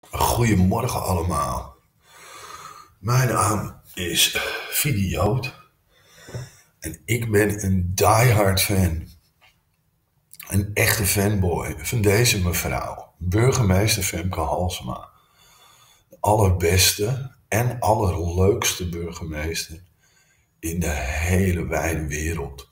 Goedemorgen allemaal. Mijn naam is Fidi Jood en ik ben een diehard fan, een echte fanboy van deze mevrouw, burgemeester Femke Halsema. De allerbeste en allerleukste burgemeester in de hele wijde wereld.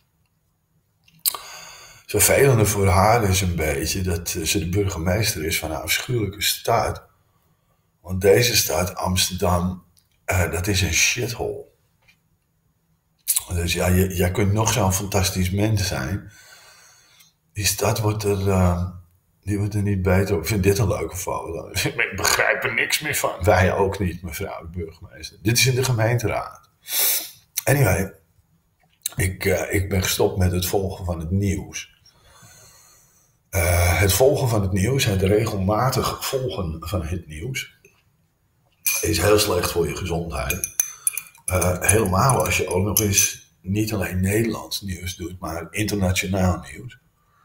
Het vervelende voor haar is een beetje dat ze de burgemeester is van een afschuwelijke stad. Want deze stad, Amsterdam, dat is een shithole. Dus ja, jij kunt nog zo'n fantastisch mens zijn. Die stad die wordt er niet beter op. Ik vind dit een leuke foto. Ik begrijp er niks meer van. Wij ook niet, mevrouw de burgemeester. Dit is in de gemeenteraad. Anyway, ik ben gestopt met het volgen van het nieuws. Het volgen van het nieuws, het regelmatig volgen van het nieuws, is heel slecht voor je gezondheid. Helemaal als je ook nog eens niet alleen Nederlands nieuws doet, maar internationaal nieuws.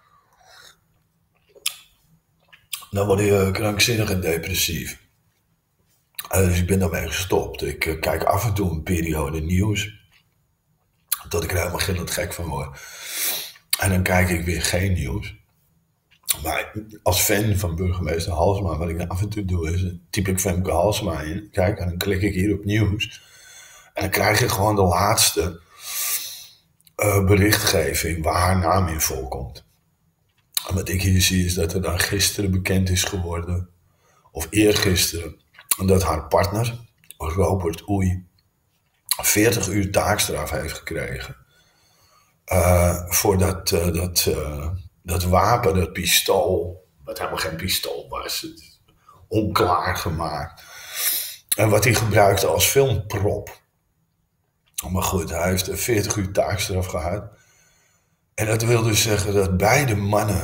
Dan word je krankzinnig en depressief. Dus ik ben daarmee gestopt. Ik kijk af en toe een periode nieuws. Dat ik er helemaal gillend gek van word. En dan kijk ik weer geen nieuws. Maar als fan van burgemeester Halsema, wat ik dan af en toe doe, is typ ik Femke Halsema in. Kijk, en dan klik ik hier op nieuws. En dan krijg je gewoon de laatste berichtgeving waar haar naam in voorkomt. En wat ik hier zie is dat er dan gisteren bekend is geworden, of eergisteren, dat haar partner, Robert Oei, 40 uur taakstraf heeft gekregen. Voor dat wapen, dat pistool, wat helemaal geen pistool was, het is onklaar gemaakt. En wat hij gebruikte als filmprop. Maar goed, hij heeft 40 uur taakstraf gehad. En dat wil dus zeggen dat beide mannen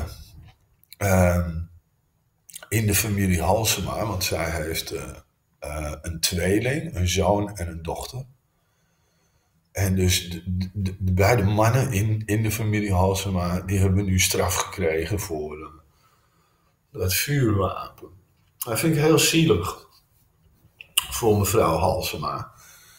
in de familie Halsema, want zij heeft een tweeling, een zoon en een dochter. En dus de beide mannen in de familie Halsema, die hebben nu straf gekregen voor dat vuurwapen. Dat vind ik heel zielig voor mevrouw Halsema.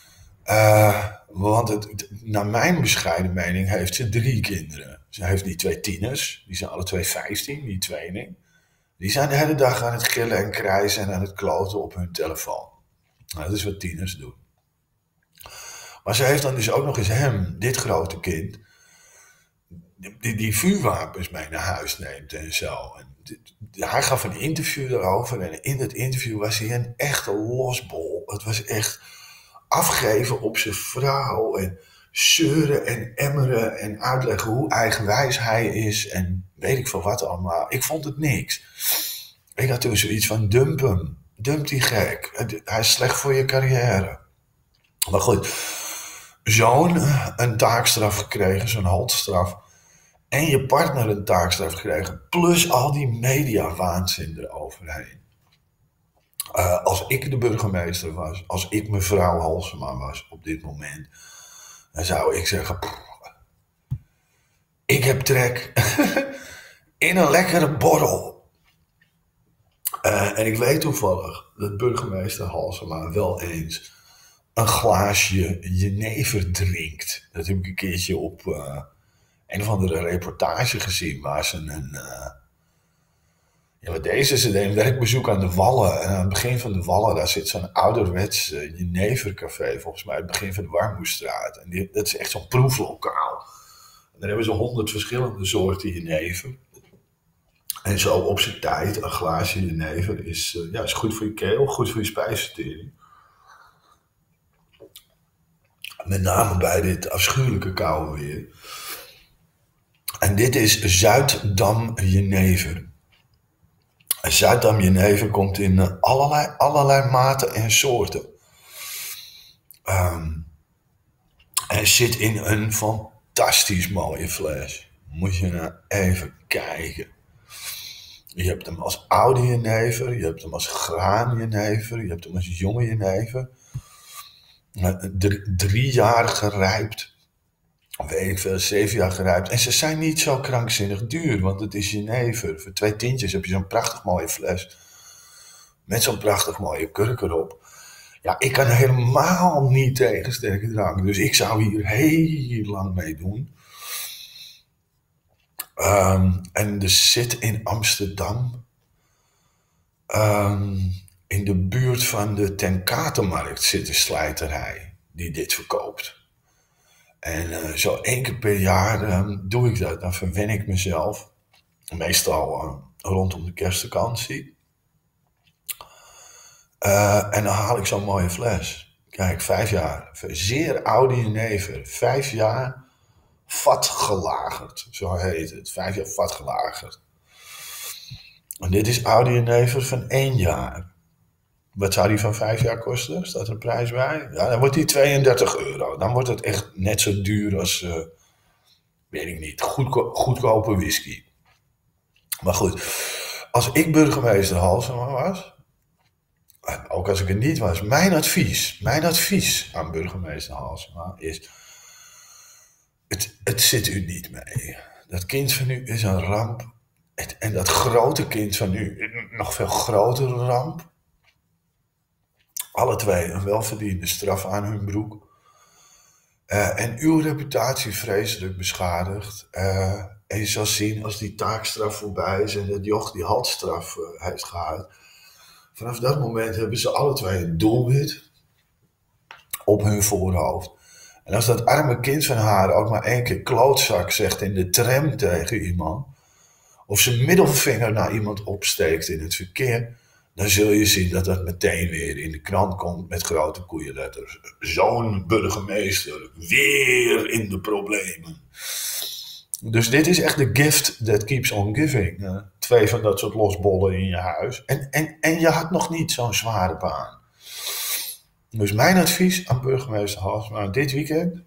Want naar mijn bescheiden mening heeft ze 3 kinderen. Ze heeft die 2 tieners, die zijn alle 2 15, die tweeling. Die zijn de hele dag aan het gillen en krijsen en aan het kloten op hun telefoon. Nou, dat is wat tieners doen. Maar ze heeft dan dus ook nog eens hem, dit grote kind, die vuurwapens mee naar huis neemt en zo. En hij gaf een interview daarover en in dat interview was hij een echte losbol. Het was echt afgeven op zijn vrouw en zeuren en emmeren en uitleggen hoe eigenwijs hij is en weet ik veel wat allemaal. Ik vond het niks. Ik had toen zoiets van dump hem, dump die gek. Hij is slecht voor je carrière. Maar goed, zoon een taakstraf gekregen, zo'n haltstraf. En je partner een taakstraf gekregen. Plus al die mediawaanzin eroverheen. Als ik de burgemeester was, als ik mevrouw Halsema was op dit moment, dan zou ik zeggen, ik heb trek in een lekkere borrel. En ik weet toevallig dat burgemeester Halsema wel eens een glaasje jenever drinkt. Dat heb ik een keertje op een of andere reportage gezien waar ze ja, wat ze deed een werkbezoek aan de Wallen. En aan het begin van de Wallen, daar zit zo'n ouderwets jenevercafé, volgens mij, het begin van de Warmoestraat. En dat is echt zo'n proeflokaal. En daar hebben ze 100 verschillende soorten jenever. En zo op zijn tijd, een glaasje jenever is goed voor je keel, goed voor je spijsvertering. Met name bij dit afschuwelijke koude weer. En dit is Zuiddam jenever. Zuiddam jenever komt in allerlei maten en soorten. En zit in een fantastisch mooie fles. Moet je nou even kijken. Je hebt hem als oude jenever, je hebt hem als graan jenever, je hebt hem als jonge jenever. 3 jaar gerijpt. Weet ik veel, 7 jaar gerijpt. En ze zijn niet zo krankzinnig duur, want het is jenever. Voor 2 tientjes heb je zo'n prachtig mooie fles. met zo'n prachtig mooie kurk erop. Ja, ik kan helemaal niet tegen sterke drank. Dus ik zou hier heel lang mee doen. En er zit in Amsterdam, in de buurt van de Ten Katenmarkt, zit een slijterij die dit verkoopt. En zo 1 keer per jaar doe ik dat. Dan verwen ik mezelf. Meestal rondom de kerstvakantie. En dan haal ik zo'n mooie fles. Kijk, 5 jaar. Zeer oude jenever. 5 jaar vatgelagerd. Zo heet het. 5 jaar vatgelagerd. En dit is oude jenever van 1 jaar. Wat zou die van 5 jaar kosten? Staat er een prijs bij? Ja, dan wordt die €32. Dan wordt het echt net zo duur als, weet ik niet, goedkope whisky. Maar goed, als ik burgemeester Halsema was, ook als ik het niet was, mijn advies aan burgemeester Halsema is, het zit u niet mee. Dat kind van u is een ramp. En dat grote kind van u, een nog veel grotere ramp. Alle twee een welverdiende straf aan hun broek. En uw reputatie vreselijk beschadigd. En je zal zien, als die taakstraf voorbij is en dat joch die halsstraf heeft gehad. Vanaf dat moment hebben ze alle twee een doelwit op hun voorhoofd. En als dat arme kind van haar ook maar 1 keer klootzak zegt in de tram tegen iemand, of zijn middelvinger naar iemand opsteekt in het verkeer, dan zul je zien dat dat meteen weer in de krant komt met grote koeienletters. Zo'n burgemeester, weer in de problemen. Dus dit is echt de gift that keeps on giving. 2 van dat soort losbollen in je huis. En je had nog niet zo'n zware baan. Dus mijn advies aan burgemeester Halsema dit weekend: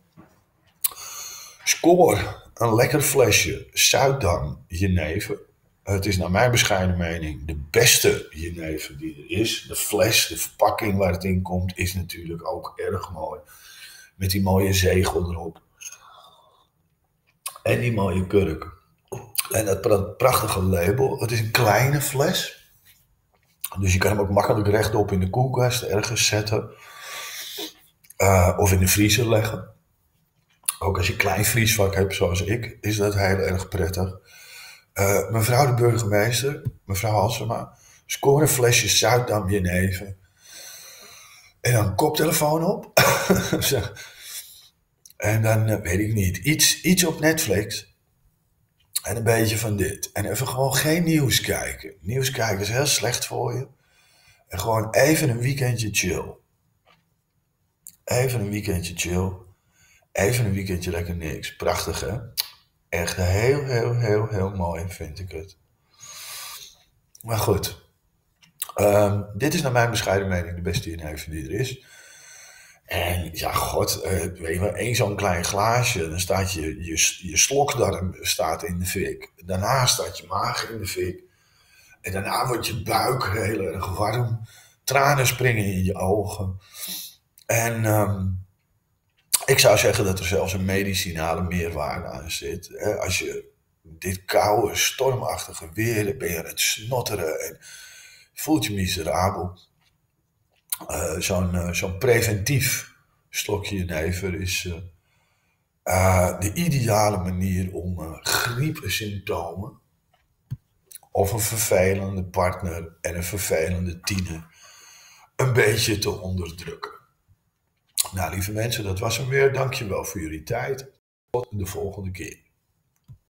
scoor een lekker flesje Zuidam jenever. Het is naar mijn bescheiden mening de beste jenever die er is. De fles, de verpakking waar het in komt, is natuurlijk ook erg mooi. Met die mooie zegel erop. En die mooie kurk. En dat prachtige label. Het is een kleine fles. Dus je kan hem ook makkelijk rechtop in de koelkast ergens zetten. Of in de vriezer leggen. Ook als je een klein vriesvak hebt zoals ik, is dat heel erg prettig. Mevrouw de burgemeester, mevrouw Halsema, scoor een flesje Zuidam jenever. En dan koptelefoon op. En dan, weet ik niet, iets op Netflix. En een beetje van dit. En even gewoon geen nieuws kijken. Nieuws kijken is heel slecht voor je. En gewoon even een weekendje chill. Even een weekendje lekker niks. Prachtig, hè? Echt heel mooi vind ik het. Maar goed. Dit is naar mijn bescheiden mening de beste jenever die er is. En ja, god, weet je wel, 1 zo'n klein glaasje, dan staat je slokdarm staat in de fik. Daarna staat je maag in de fik. En daarna wordt je buik heel erg warm. Tranen springen in je ogen. En ik zou zeggen dat er zelfs een medicinale meerwaarde aan zit. Als je dit koude, stormachtige weer, ben je aan het snotteren en voelt je miserabel. Zo'n preventief slokje jenever is de ideale manier om griepsymptomen of een vervelende partner en een vervelende tiener een beetje te onderdrukken. Nou, lieve mensen, dat was hem weer. Dankjewel voor jullie tijd. Tot de volgende keer.